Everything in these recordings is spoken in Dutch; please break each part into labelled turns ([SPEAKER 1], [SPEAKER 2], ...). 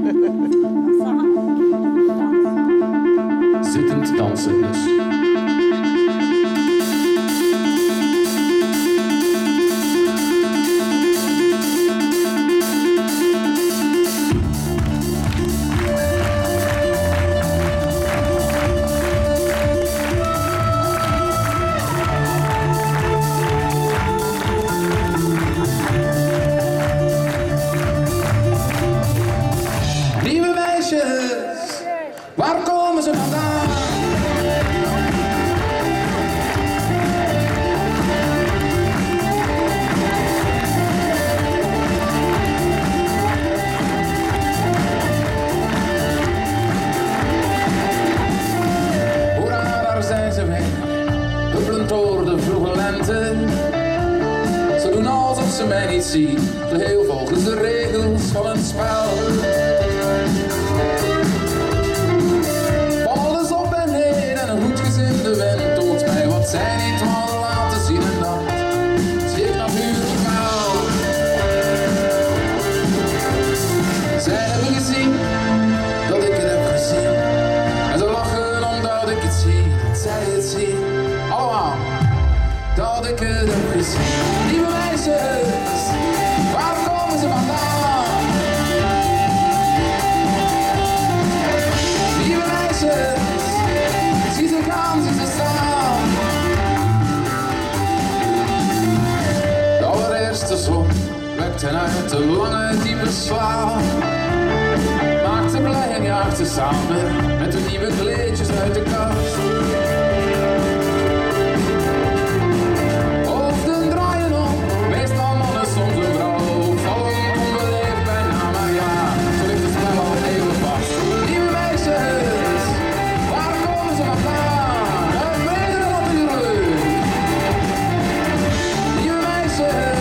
[SPEAKER 1] Zittend dansen dus.
[SPEAKER 2] Waar komen ze vandaan? Hoera, daar zijn ze weer, huppelend door de vroege lente. Ze doen alsof ze mij niet zien, geheel volgens de regels van het spel. Zij niet hadden laten zien en dat schreef natuurlijk wel. Zij hebben gezien dat ik het heb gezien. En ze lachen omdat ik het zie, dat zij het zien. Allemaal, dat ik het heb gezien. Lieve meisjes, waar komen ze vandaan? Lieve meisjes, zie ze gaan, zie ze staan. De zon wekt hen uit de lange diepe slaap. Maakt ze blij en jaagt ze samen met hun nieuwe kleedjes uit de kast. Hoofden draaien om, meestal mannen, soms een vrouw. Vallen onbeleefd bijna, maar ja, zo ligt het spel al even vast. Lieve meisjes, waar komen ze vandaan? Uit Nederland natuurlijk. Lieve meisjes,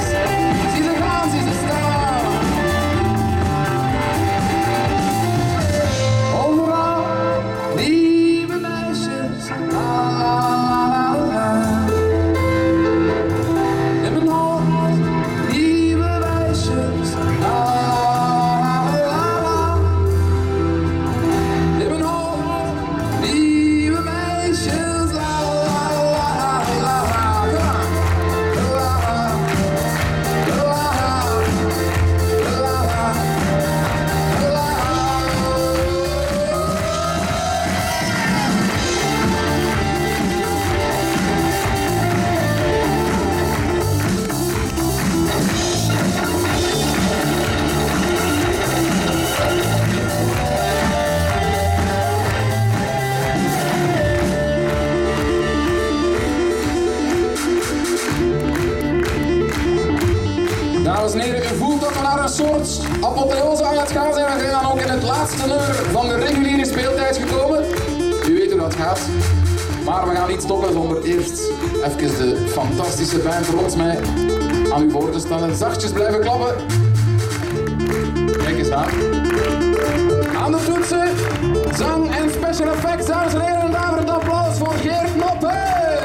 [SPEAKER 2] dames en heren, u voelt dat we naar een soort apotheose aan het gaan zijn. We zijn ook in het laatste nummer van de reguliere speeltijd gekomen. U weet hoe dat gaat. Maar we gaan niet stoppen zonder eerst even de fantastische band rond mij aan u voor te stellen. Zachtjes blijven klappen. Kijk eens aan. Aan de toetsen, zang en special effects. Dames en heren, daarvoor een applaus voor Geert Noppen.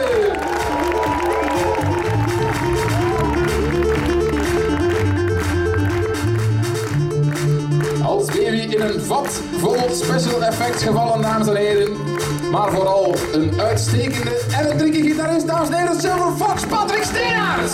[SPEAKER 2] Als baby in een vat vol special effects gevallen, dames en heren. Maar vooral een uitstekende elektrieke gitarist, dames en heren, Silver Fox, Patrick Steenaars.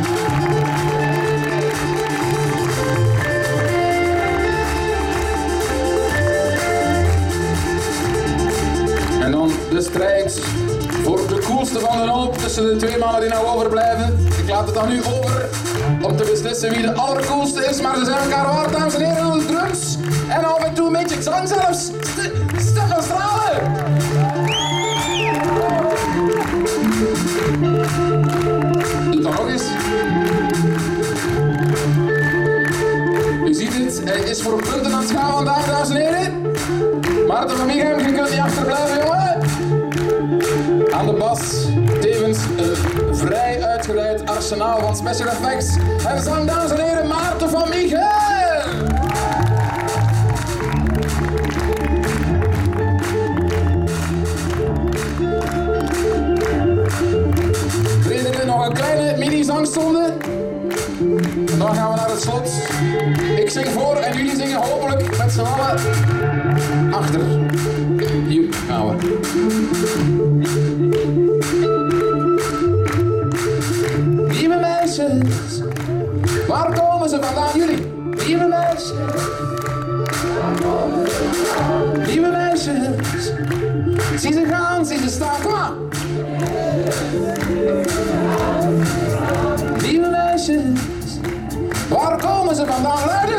[SPEAKER 2] En dan de strijd voor de coolste van de hoop tussen de twee mannen die nou overblijven. Ik laat het aan u over om te beslissen wie de allercoolste is, maar ze zijn elkaar waard, dames en heren, aan de drums. En af en toe een beetje zang zelfs. Stefan Stralen! Doe dat nog eens. U ziet het, hij is voor punten aan het gaan vandaag, dames en heren. Maarten van Michem, je kunt niet achterblijven, jongen. Aan de bas, tevens een vrij uitgebreid arsenaal van special effects. En zang, dames en heren, Maarten van Michem. Nog een kleine mini-zangstonde. En dan gaan we naar het slot. Ik zing voor en jullie zingen hopelijk mogelijk met z'n allen achter. Hier gaan we. Lieve meisjes, waar komen ze vandaan jullie? Lieve meisjes, lieve meisjes, zie ze gaan, zie ze staan, kom aan. Lieve meisjes, waar komen ze vandaan? Luider!